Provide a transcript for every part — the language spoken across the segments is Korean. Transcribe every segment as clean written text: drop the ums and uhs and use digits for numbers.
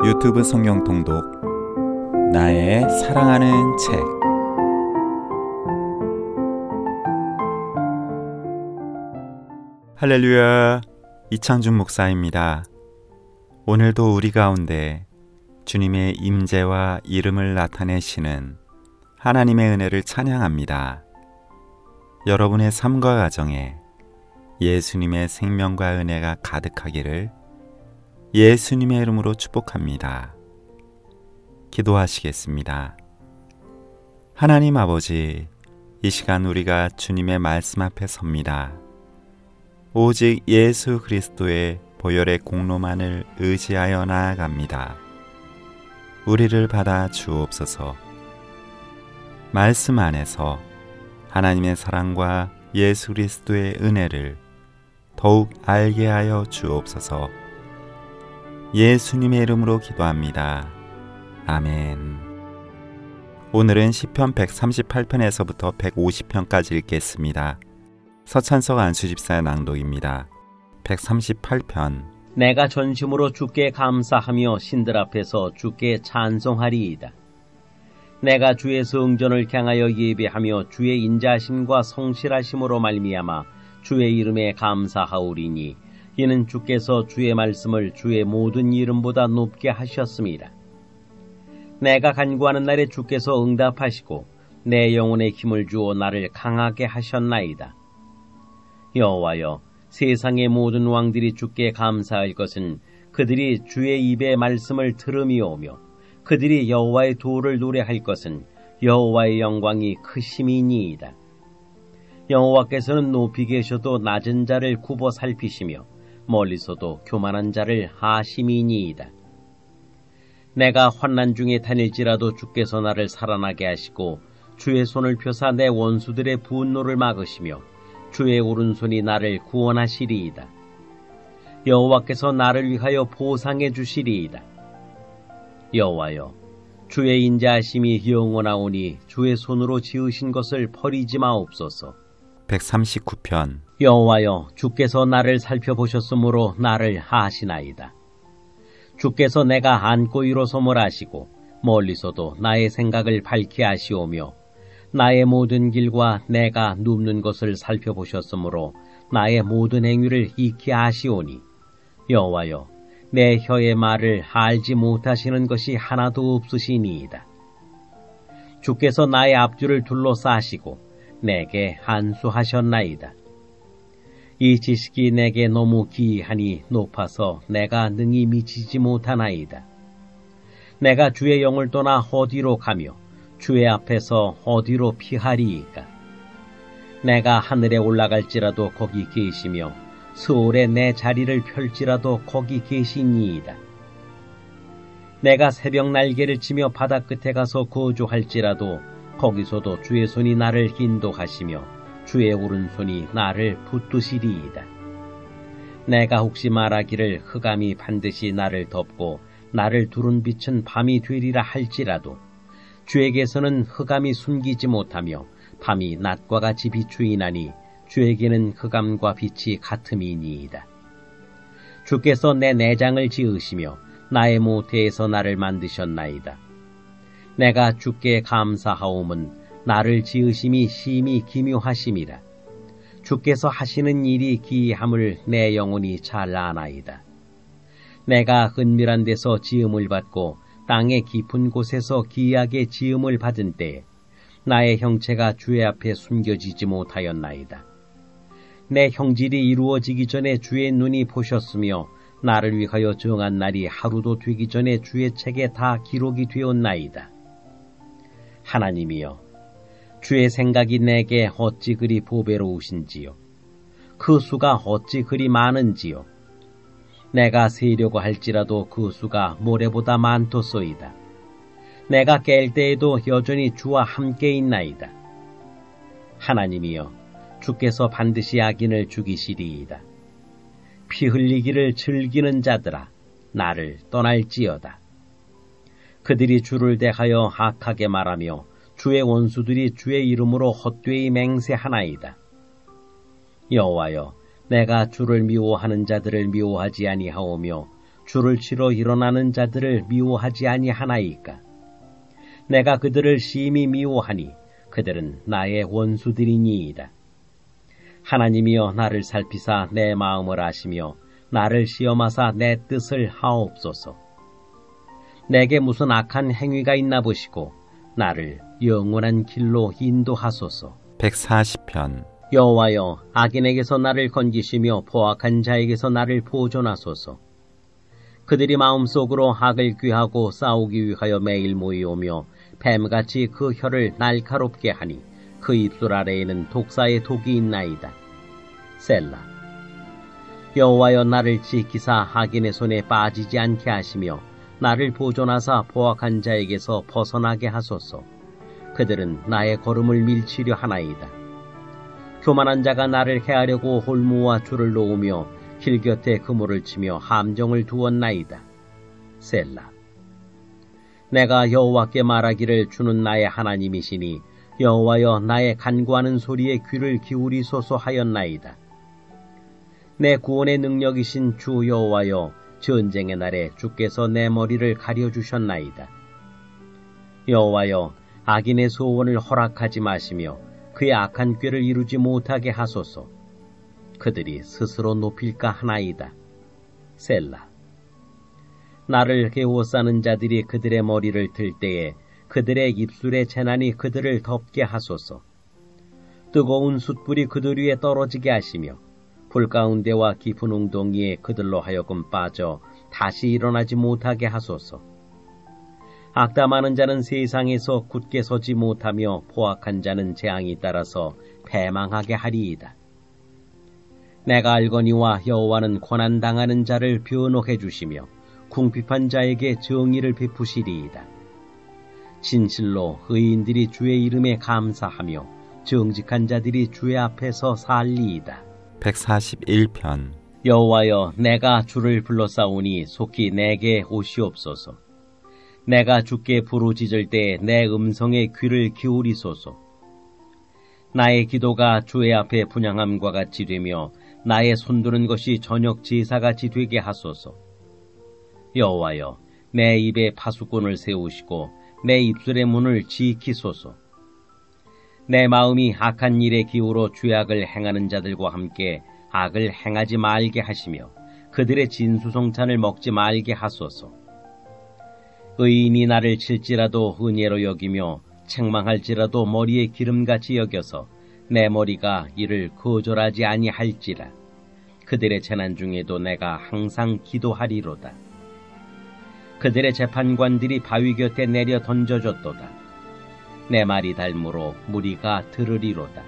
유튜브 성경 통독 나의 사랑하는 책. 할렐루야, 이창준 목사입니다. 오늘도 우리 가운데 주님의 임재와 이름을 나타내시는 하나님의 은혜를 찬양합니다. 여러분의 삶과 가정에 예수님의 생명과 은혜가 가득하기를 예수님의 이름으로 축복합니다. 기도하시겠습니다. 하나님 아버지, 이 시간 우리가 주님의 말씀 앞에 섭니다. 오직 예수 그리스도의 보혈의 공로만을 의지하여 나아갑니다. 우리를 받아 주옵소서. 말씀 안에서 하나님의 사랑과 예수 그리스도의 은혜를 더욱 알게 하여 주옵소서. 예수님의 이름으로 기도합니다. 아멘. 오늘은 시편 138편에서부터 150편까지 읽겠습니다. 서찬석 안수집사의 낭독입니다. 138편. 내가 전심으로 주께 감사하며 신들 앞에서 주께 찬송하리이다. 내가 주의 성전을 향하여 예배하며 주의 인자하심과 성실하심으로 말미암아 주의 이름에 감사하오리니 이는 주께서 주의 말씀을 주의 모든 이름보다 높게 하셨습니다. 내가 간구하는 날에 주께서 응답하시고 내 영혼에 힘을 주어 나를 강하게 하셨나이다. 여호와여, 세상의 모든 왕들이 주께 감사할 것은 그들이 주의 입의 말씀을 들음이오며 그들이 여호와의 도를 노래할 것은 여호와의 영광이 크심이니이다. 여호와께서는 높이 계셔도 낮은 자를 굽어 살피시며 멀리서도 교만한 자를 하심이니이다. 내가 환난 중에 다닐지라도 주께서 나를 살아나게 하시고 주의 손을 펴사 내 원수들의 분노를 막으시며 주의 오른손이 나를 구원하시리이다. 여호와께서 나를 위하여 보상해 주시리이다. 여호와여, 주의 인자하심이 영원하오니 주의 손으로 지으신 것을 버리지 마옵소서. 139편. 여호와여, 주께서 나를 살펴보셨으므로 나를 하시나이다. 주께서 내가 안고 일어섬을 아시고 멀리서도 나의 생각을 밝히 아시오며 나의 모든 길과 내가 눕는 것을 살펴보셨으므로 나의 모든 행위를 익히 아시오니 여호와여, 내 혀의 말을 알지 못하시는 것이 하나도 없으시니이다. 주께서 나의 앞줄을 둘러싸시고 내게 안수하셨나이다. 이 지식이 내게 너무 기이하니 높아서 내가 능히 미치지 못하나이다. 내가 주의 영을 떠나 어디로 가며 주의 앞에서 어디로 피하리이까? 내가 하늘에 올라갈지라도 거기 계시며 스올에 내 자리를 펼지라도 거기 계시니이다. 내가 새벽 날개를 치며 바다 끝에 가서 거주할지라도 거기서도 주의 손이 나를 인도하시며 주의 오른손이 나를 붙드시리이다. 내가 혹시 말하기를 흑암이 반드시 나를 덮고 나를 두른 빛은 밤이 되리라 할지라도 주에게서는 흑암이 숨기지 못하며 밤이 낮과 같이 비추이나니 주에게는 흑암과 빛이 같음이니이다. 주께서 내 내장을 지으시며 나의 모태에서 나를 만드셨나이다. 내가 주께 감사하옴은 나를 지으심이 심히 기묘하심이라. 주께서 하시는 일이 기이함을 내 영혼이 잘 아나이다. 내가 은밀한 데서 지음을 받고 땅의 깊은 곳에서 기이하게 지음을 받은 때에 나의 형체가 주의 앞에 숨겨지지 못하였나이다. 내 형질이 이루어지기 전에 주의 눈이 보셨으며 나를 위하여 정한 날이 하루도 되기 전에 주의 책에 다 기록이 되었나이다. 하나님이여, 주의 생각이 내게 어찌 그리 보배로우신지요. 그 수가 어찌 그리 많은지요. 내가 세려고 할지라도 그 수가 모래보다 많도소이다. 내가 깰 때에도 여전히 주와 함께 있나이다. 하나님이여, 주께서 반드시 악인을 죽이시리이다. 피 흘리기를 즐기는 자들아, 나를 떠날지어다. 그들이 주를 대하여 악하게 말하며 주의 원수들이 주의 이름으로 헛되이 맹세하나이다. 여호와여, 내가 주를 미워하는 자들을 미워하지 아니하오며 주를 치러 일어나는 자들을 미워하지 아니하나이까? 내가 그들을 심히 미워하니 그들은 나의 원수들이니이다. 하나님이여 나를 살피사 내 마음을 아시며 나를 시험하사 내 뜻을 하옵소서. 내게 무슨 악한 행위가 있나 보시고 나를 영원한 길로 인도하소서. 140편. 여호와여, 악인에게서 나를 건지시며 포악한 자에게서 나를 보존하소서. 그들이 마음속으로 악을 꾀하고 싸우기 위하여 매일 모이오며 뱀같이 그 혀를 날카롭게 하니 그 입술 아래에는 독사의 독이 있나이다. 셀라. 여호와여, 나를 지키사 악인의 손에 빠지지 않게 하시며 나를 보존하사 포악한 자에게서 벗어나게 하소서. 그들은 나의 걸음을 밀치려 하나이다. 교만한 자가 나를 해하려고 홀무와 줄을 놓으며 길 곁에 그물을 치며 함정을 두었나이다. 셀라. 내가 여호와께 말하기를 주는 나의 하나님이시니 여호와여, 나의 간구하는 소리에 귀를 기울이소서 하였나이다. 내 구원의 능력이신 주 여호와여, 전쟁의 날에 주께서 내 머리를 가려주셨나이다. 여호와여, 악인의 소원을 허락하지 마시며 그의 악한 꾀를 이루지 못하게 하소서. 그들이 스스로 높일까 하나이다. 셀라. 나를 애워싸는 자들이 그들의 머리를 들 때에 그들의 입술의 재난이 그들을 덮게 하소서. 뜨거운 숯불이 그들 위에 떨어지게 하시며 불 가운데와 깊은 웅덩이에 그들로 하여금 빠져 다시 일어나지 못하게 하소서. 악담하는 자는 세상에서 굳게 서지 못하며 포악한 자는 재앙이 따라서 패망하게 하리이다. 내가 알거니와 여호와는 고난당하는 자를 변호해 주시며 궁핍한 자에게 정의를 베푸시리이다. 진실로 의인들이 주의 이름에 감사하며 정직한 자들이 주의 앞에서 살리이다. 141편. 여호와여, 내가 주를 불러싸우니 속히 내게 오시옵소서. 내가 주께 부르짖을 때 내 음성에 귀를 기울이소서. 나의 기도가 주의 앞에 분향함과 같이 되며 나의 손드는 것이 저녁 제사같이 되게 하소서. 여호와여, 내 입에 파수꾼을 세우시고 내 입술의 문을 지키소서. 내 마음이 악한 일에 기울어 죄악을 행하는 자들과 함께 악을 행하지 말게 하시며 그들의 진수성찬을 먹지 말게 하소서. 의인이 나를 칠지라도 은혜로 여기며 책망할지라도 머리에 기름같이 여겨서 내 머리가 이를 거절하지 아니할지라. 그들의 재난 중에도 내가 항상 기도하리로다. 그들의 재판관들이 바위 곁에 내려 던져졌도다. 내 말이 닮으로 무리가 들으리로다.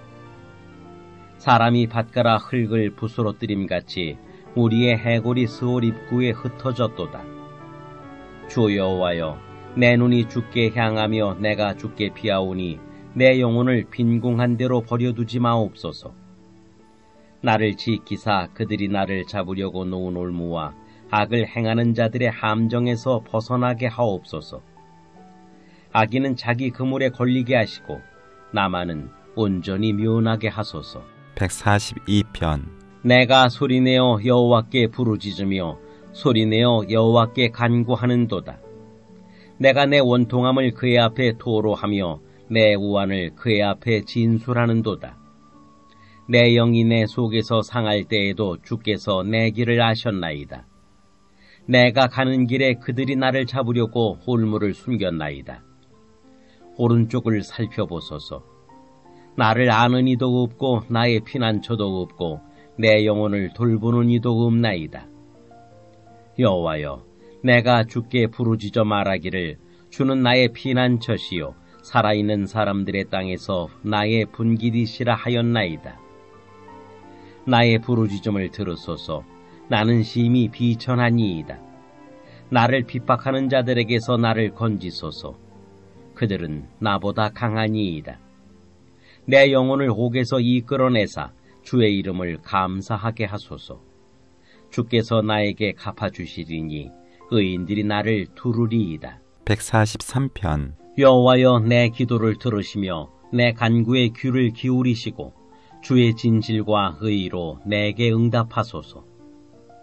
사람이 밭가라 흙을 부스러뜨림같이 우리의 해골이 스올 입구에 흩어졌도다. 주 여호와여, 내 눈이 주께 향하며 내가 주께 피하오니 내 영혼을 빈궁한 대로 버려두지 마옵소서. 나를 지키사 그들이 나를 잡으려고 놓은 올무와 악을 행하는 자들의 함정에서 벗어나게 하옵소서. 악인은 자기 그물에 걸리게 하시고 나만은 온전히 면하게 하소서. 142편. 내가 소리내어 여호와께 부르짖으며 소리내어 여호와께 간구하는도다. 내가 내 원통함을 그의 앞에 토로하며 내 우환을 그의 앞에 진술하는도다. 내 영이 내 속에서 상할 때에도 주께서 내 길을 아셨나이다. 내가 가는 길에 그들이 나를 잡으려고 홀무를 숨겼나이다. 오른쪽을 살펴보소서. 나를 아는 이도 없고 나의 피난처도 없고 내 영혼을 돌보는 이도 없나이다. 여호와여, 내가 주께 부르짖어 말하기를 주는 나의 피난처시요 살아있는 사람들의 땅에서 나의 분깃이시라 하였나이다. 나의 부르짖음을 들으소서. 나는 심히 비천하니이다. 나를 핍박하는 자들에게서 나를 건지소서. 그들은 나보다 강하니이다. 내 영혼을 옥에서 이끌어내사 주의 이름을 감사하게 하소서. 주께서 나에게 갚아주시리니 의인들이 나를 두르리이다. 143편. 여호와여, 내 기도를 들으시며 내 간구에 귀를 기울이시고 주의 진실과 의로 내게 응답하소서.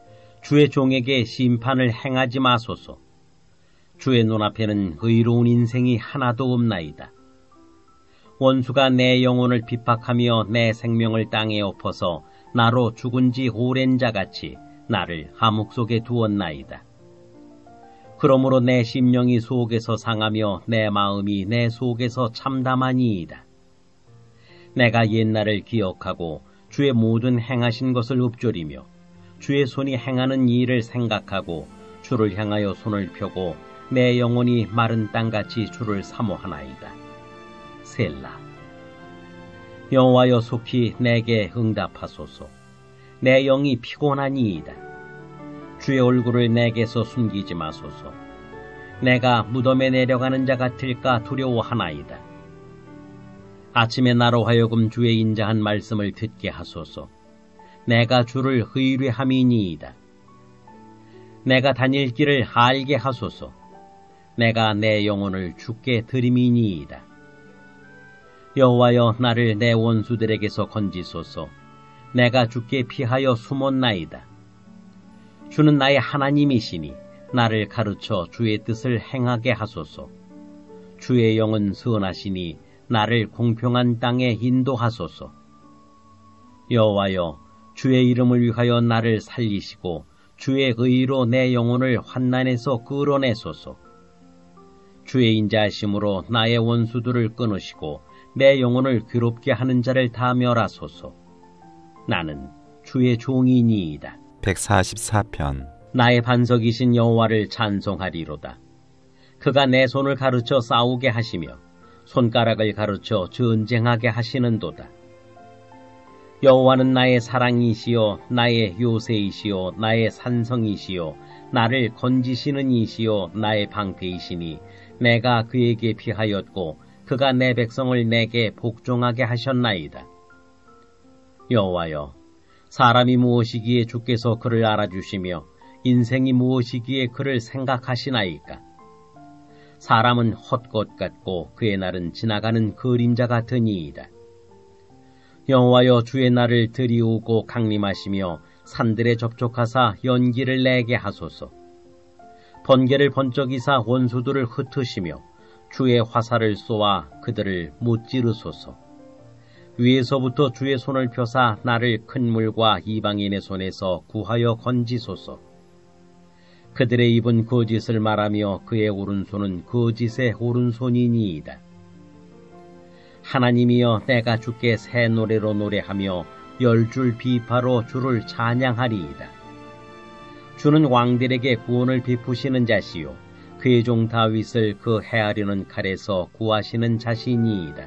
주의 종에게 심판을 행하지 마소서. 주의 눈앞에는 의로운 인생이 하나도 없나이다. 원수가 내 영혼을 핍박하며 내 생명을 땅에 엎어서 나로 죽은 지 오랜 자같이 나를 함옥 속에 두었나이다. 그러므로 내 심령이 속에서 상하며 내 마음이 내 속에서 참담하니이다. 내가 옛날을 기억하고 주의 모든 행하신 것을 읊조리며 주의 손이 행하는 일을 생각하고 주를 향하여 손을 펴고 내 영혼이 마른 땅같이 주를 사모하나이다. 셀라. 여호와여 속히 내게 응답하소서. 내 영이 피곤하니이다. 주의 얼굴을 내게서 숨기지 마소서. 내가 무덤에 내려가는 자 같을까 두려워하나이다. 아침에 나로 하여금 주의 인자한 말씀을 듣게 하소서. 내가 주를 의뢰함이니이다. 내가 다닐 길을 알게 하소서. 내가 내 영혼을 주께 드림이니이다. 여호와여 나를 내 원수들에게서 건지소서. 내가 주께 피하여 숨었나이다. 주는 나의 하나님이시니 나를 가르쳐 주의 뜻을 행하게 하소서. 주의 영은 선하시니 나를 공평한 땅에 인도하소서. 여호와여 주의 이름을 위하여 나를 살리시고 주의 의로 내 영혼을 환난에서 끌어내소서. 주의 인자하심으로 나의 원수들을 끊으시고 내 영혼을 괴롭게 하는 자를 다 멸하소서. 나는 주의 종이니이다. 144편. 나의 반석이신 여호와를 찬송하리로다. 그가 내 손을 가르쳐 싸우게 하시며 손가락을 가르쳐 전쟁하게 하시는도다. 여호와는 나의 사랑이시요 나의 요새이시요 나의 산성이시요 나를 건지시는 이시요 나의 방패이시니 내가 그에게 피하였고 그가 내 백성을 내게 복종하게 하셨나이다. 여호와여, 사람이 무엇이기에 주께서 그를 알아주시며 인생이 무엇이기에 그를 생각하시나이까? 사람은 헛것 같고 그의 날은 지나가는 그림자 같으니이다. 여호와여, 주의 날을 들이우고 강림하시며 산들에 접촉하사 연기를 내게 하소서. 번개를 번쩍이사 원수들을 흩으시며 주의 화살을 쏘아 그들을 무찌르소서. 위에서부터 주의 손을 펴사 나를 큰 물과 이방인의 손에서 구하여 건지소서. 그들의 입은 거짓을 말하며 그의 오른손은 거짓의 오른손이니이다. 하나님이여, 내가 주께 새 노래로 노래하며 열줄 비파로 주를 찬양하리이다. 주는 왕들에게 구원을 베푸시는 자시요 그의 종 다윗을 그 해하려는 칼에서 구하시는 자시니이다.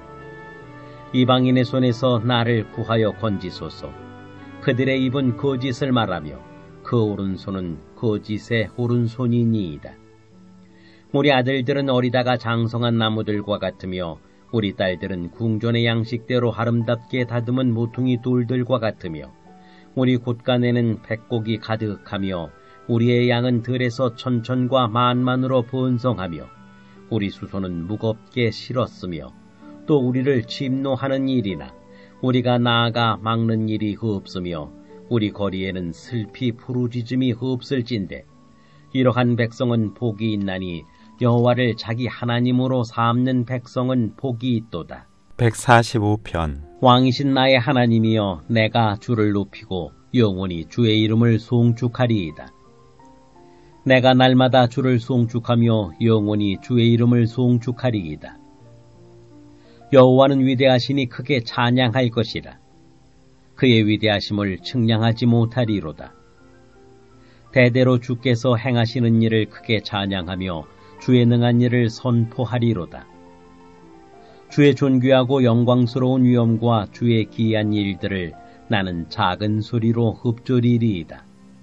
이방인의 손에서 나를 구하여 건지소서. 그들의 입은 거짓을 말하며 그 오른손은 거짓의 오른손이니이다. 우리 아들들은 어리다가 장성한 나무들과 같으며 우리 딸들은 궁전의 양식대로 아름답게 다듬은 모퉁이 돌들과 같으며 우리 곳간에는 백곡이 가득하며 우리의 양은 들에서 천천과 만만으로 번성하며 우리 수소는 무겁게 실었으며 또 우리를 침노하는 일이나 우리가 나아가 막는 일이 없으며 우리 거리에는 슬피 부르짖음이 없을진데 이러한 백성은 복이 있나니 여호와를 자기 하나님으로 삼는 백성은 복이 있도다. 145편. 왕이신 나의 하나님이여, 내가 주를 높이고 영원히 주의 이름을 송축하리이다. 내가 날마다 주를 송축하며 영원히 주의 이름을 송축하리이다. 여호와는 위대하시니 크게 찬양할 것이라. 그의 위대하심을 측량하지 못하리로다. 대대로 주께서 행하시는 일을 크게 찬양하며 주의 능한 일을 선포하리로다. 주의 존귀하고 영광스러운 위엄과 주의 기이한 일들을 나는 작은 소리로 읊조리리이다.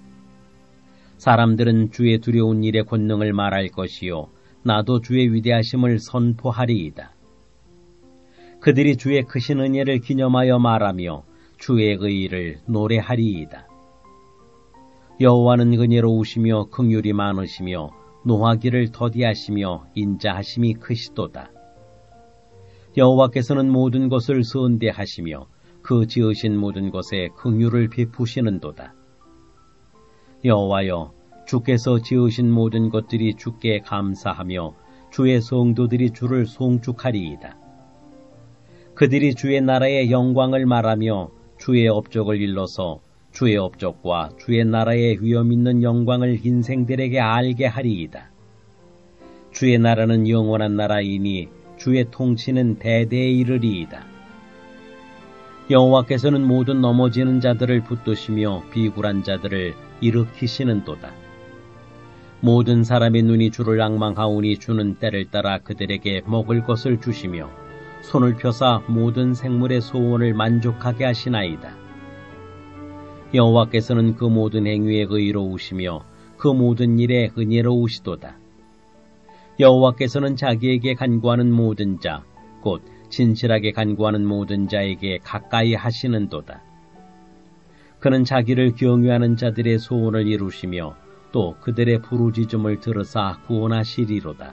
사람들은 주의 두려운 일의 권능을 말할 것이요 나도 주의 위대하심을 선포하리이다. 그들이 주의 크신 은혜를 기념하여 말하며 주의 의의를 노래하리이다. 여호와는 은혜로우시며 긍휼이 많으시며 노하기를 더디하시며 인자하심이 크시도다. 여호와께서는 모든 것을 선대하시며 그 지으신 모든 것에 긍휼을 베푸시는도다. 여호와여, 주께서 지으신 모든 것들이 주께 감사하며 주의 성도들이 주를 송축하리이다. 그들이 주의 나라의 영광을 말하며 주의 업적을 일러서 주의 업적과 주의 나라의 위엄 있는 영광을 인생들에게 알게 하리이다. 주의 나라는 영원한 나라이니 주의 통치는 대대에 이르리이다. 여호와께서는 모든 넘어지는 자들을 붙드시며 비굴한 자들을 일으키시는도다. 모든 사람의 눈이 주를 앙망하오니 주는 때를 따라 그들에게 먹을 것을 주시며 손을 펴사 모든 생물의 소원을 만족하게 하시나이다. 여호와께서는 그 모든 행위에 의로우시며 그 모든 일에 은혜로우시도다. 여호와께서는 자기에게 간구하는 모든 자, 곧 진실하게 간구하는 모든 자에게 가까이 하시는도다. 그는 자기를 경외하는 자들의 소원을 이루시며 또 그들의 부르짖음을 들으사 구원하시리로다.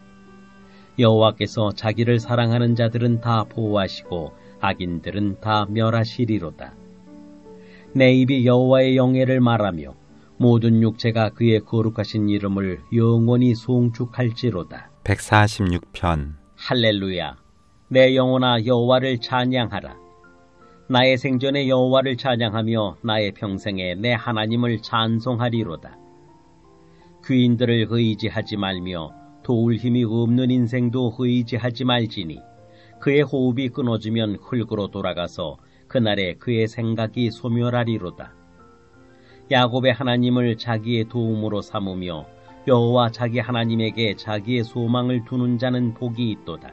여호와께서 자기를 사랑하는 자들은 다 보호하시고 악인들은 다 멸하시리로다. 내 입이 여호와의 영예를 말하며 모든 육체가 그의 거룩하신 이름을 영원히 송축할지로다. 146편. 할렐루야. 내 영혼아 여호와를 찬양하라. 나의 생전에 여호와를 찬양하며 나의 평생에 내 하나님을 찬송하리로다. 귀인들을 의지하지 말며 도울 힘이 없는 인생도 의지하지 말지니 그의 호흡이 끊어지면 흙으로 돌아가서 그날에 그의 생각이 소멸하리로다. 야곱의 하나님을 자기의 도움으로 삼으며 여호와 자기 하나님에게 자기의 소망을 두는 자는 복이 있도다.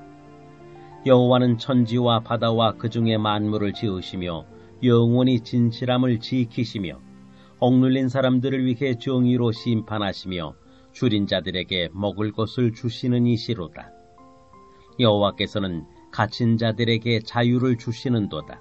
여호와는 천지와 바다와 그 중에 만물을 지으시며 영원히 진실함을 지키시며 억눌린 사람들을 위해 정의로 심판하시며 줄인 자들에게 먹을 것을 주시는 이시로다. 여호와께서는 갇힌 자들에게 자유를 주시는도다.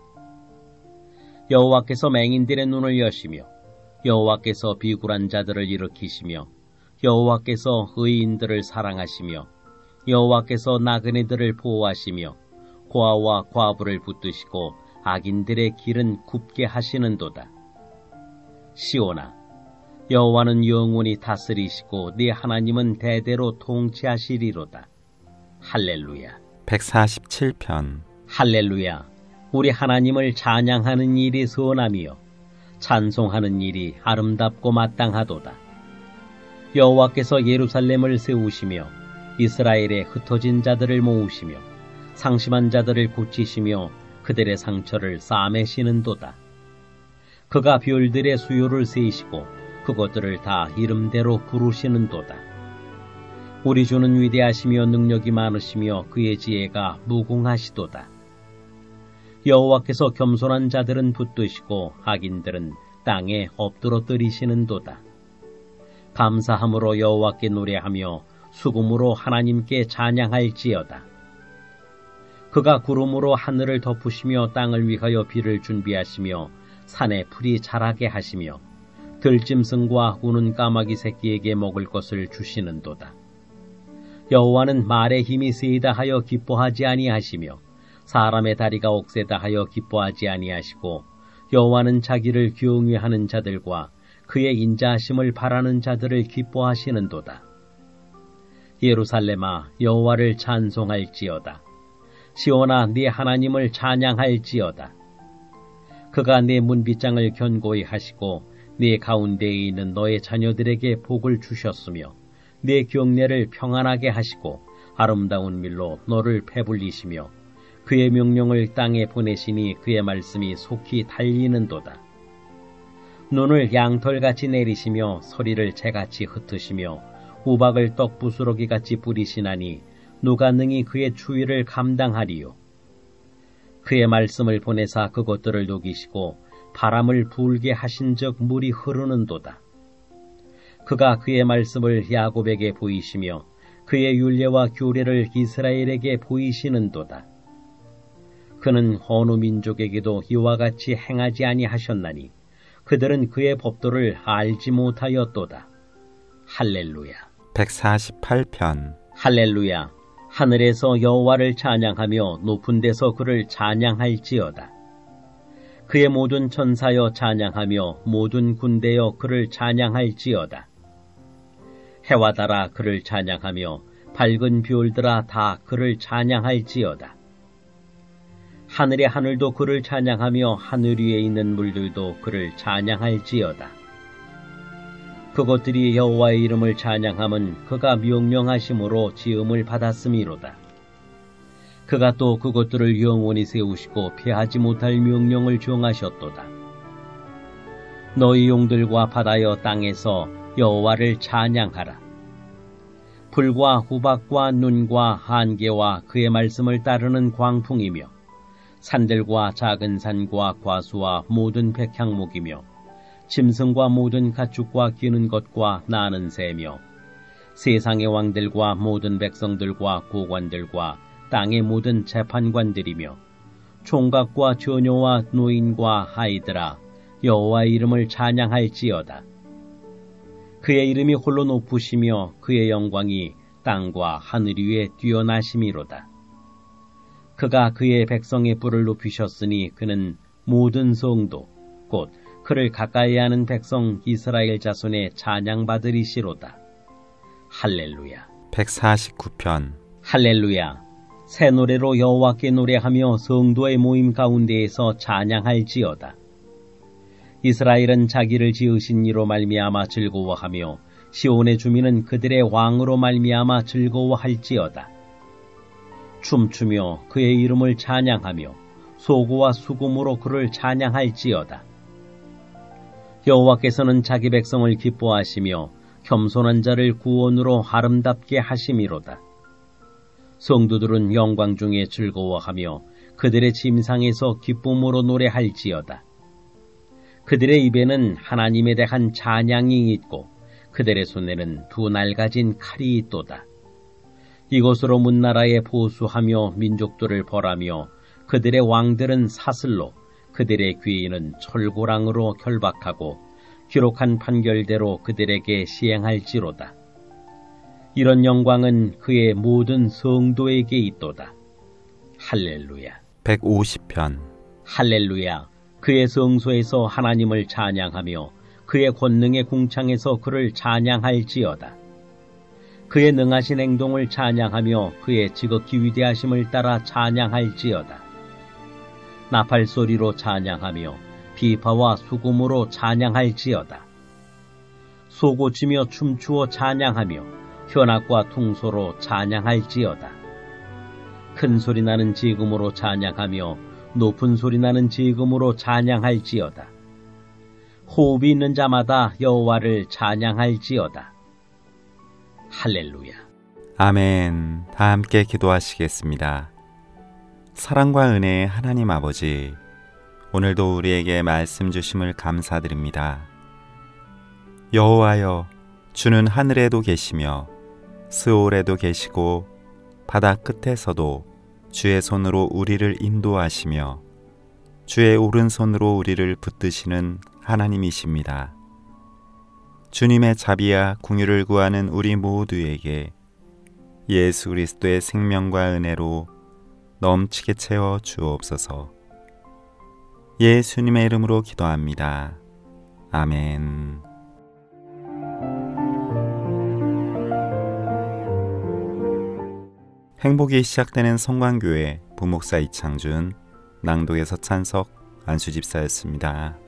여호와께서 맹인들의 눈을 여시며 여호와께서 비굴한 자들을 일으키시며 여호와께서 의인들을 사랑하시며 여호와께서 나그네들을 보호하시며 고아와 과부를 붙드시고 악인들의 길은 굽게 하시는도다. 시온아, 여호와는 영원히 다스리시고 네 하나님은 대대로 통치하시리로다. 할렐루야. 147편. 할렐루야. 우리 하나님을 찬양하는 일이 선하며 찬송하는 일이 아름답고 마땅하도다. 여호와께서 예루살렘을 세우시며 이스라엘의 흩어진 자들을 모으시며 상심한 자들을 고치시며 그들의 상처를 싸매시는도다. 그가 별들의 수요를 세시고 그것들을 다 이름대로 부르시는도다. 우리 주는 위대하시며 능력이 많으시며 그의 지혜가 무궁하시도다. 여호와께서 겸손한 자들은 붙드시고 악인들은 땅에 엎드러뜨리시는도다. 감사함으로 여호와께 노래하며 수금으로 하나님께 찬양할지어다. 그가 구름으로 하늘을 덮으시며 땅을 위하여 비를 준비하시며 산에 풀이 자라게 하시며 들짐승과 우는 까마귀 새끼에게 먹을 것을 주시는도다. 여호와는 말의 힘이 세다 하여 기뻐하지 아니하시며 사람의 다리가 옥세다 하여 기뻐하지 아니하시고 여호와는 자기를 경외하는 자들과 그의 인자하심을 바라는 자들을 기뻐하시는도다. 예루살렘아 여호와를 찬송할지어다. 시온아 네 하나님을 찬양할지어다. 그가 네 문빗장을 견고히 하시고 네 가운데에 있는 너의 자녀들에게 복을 주셨으며 네 경내를 평안하게 하시고 아름다운 밀로 너를 배불리시며 그의 명령을 땅에 보내시니 그의 말씀이 속히 달리는도다. 눈을 양털같이 내리시며 소리를 재같이 흩으시며 우박을 떡부스러기같이 뿌리시나니 누가 능히 그의 추위를 감당하리요. 그의 말씀을 보내사 그것들을 녹이시고 바람을 불게 하신즉 물이 흐르는도다. 그가 그의 말씀을 야곱에게 보이시며 그의 율례와 규례를 이스라엘에게 보이시는도다. 그는 어느 민족에게도 이와 같이 행하지 아니하셨나니 그들은 그의 법도를 알지 못하였도다. 할렐루야. 148편. 할렐루야. 하늘에서 여호와를 찬양하며 높은 데서 그를 찬양할지어다. 그의 모든 천사여 찬양하며 모든 군대여 그를 찬양할지어다. 해와 달아 그를 찬양하며 밝은 별들아 다 그를 찬양할지어다. 하늘의 하늘도 그를 찬양하며 하늘 위에 있는 물들도 그를 찬양할지어다. 그것들이 여호와의 이름을 찬양함은 그가 명령하심으로 지음을 받았음이로다. 그가 또 그것들을 영원히 세우시고 패하지 못할 명령을 정하셨도다. 너희 용들과 바다여 땅에서 여호와를 찬양하라. 불과 후박과 눈과 한계와 그의 말씀을 따르는 광풍이며 산들과 작은 산과 과수와 모든 백향목이며 짐승과 모든 가축과 기는 것과 나는 새며 세상의 왕들과 모든 백성들과 고관들과 땅의 모든 재판관들이며 총각과 처녀와 노인과 아이들아 여호와의 이름을 찬양할지어다. 그의 이름이 홀로 높으시며 그의 영광이 땅과 하늘 위에 뛰어나심이로다. 그가 그의 백성의 뿔을 높이셨으니 그는 모든 성도 곧 그를 가까이 하는 백성 이스라엘 자손의 찬양받으리시로다. 할렐루야. 149편. 할렐루야. 새 노래로 여호와께 노래하며 성도의 모임 가운데에서 찬양할지어다. 이스라엘은 자기를 지으신 이로 말미암아 즐거워하며 시온의 주민은 그들의 왕으로 말미암아 즐거워할지어다. 춤추며 그의 이름을 찬양하며 소고와 수금으로 그를 찬양할지어다. 여호와께서는 자기 백성을 기뻐하시며 겸손한 자를 구원으로 아름답게 하심이로다. 성도들은 영광 중에 즐거워하며 그들의 침상에서 기쁨으로 노래할지어다. 그들의 입에는 하나님에 대한 찬양이 있고 그들의 손에는 두 날가진 칼이 있도다. 이것으로 문나라에 보수하며 민족들을 벌하며 그들의 왕들은 사슬로 그들의 귀인은 철고랑으로 결박하고 기록한 판결대로 그들에게 시행할지로다. 이런 영광은 그의 모든 성도에게 있도다. 할렐루야. 150편. 할렐루야. 그의 성소에서 하나님을 찬양하며 그의 권능의 궁창에서 그를 찬양할지어다. 그의 능하신 행동을 찬양하며 그의 지극히 위대하심을 따라 찬양할지어다. 나팔 소리로 찬양하며 비파와 수금으로 찬양할지어다. 소고치며 춤추어 찬양하며 현악과 퉁소로 찬양할지어다. 큰 소리 나는 지금으로 찬양하며 높은 소리 나는 지금으로 찬양할지어다. 호흡이 있는 자마다 여호와를 찬양할지어다. 할렐루야. 아멘. 다 함께 기도하시겠습니다. 사랑과 은혜의 하나님 아버지, 오늘도 우리에게 말씀 주심을 감사드립니다. 여호와여, 주는 하늘에도 계시며 스올에도 계시고 바다 끝에서도 주의 손으로 우리를 인도하시며 주의 오른손으로 우리를 붙드시는 하나님이십니다. 주님의 자비와 긍휼을 구하는 우리 모두에게 예수 그리스도의 생명과 은혜로 넘치게 채워 주옵소서. 예수님의 이름으로 기도합니다. 아멘. 행복이 시작되는 성광교회 부목사 이창준, 낭독의 서찬석, 안수집사였습니다.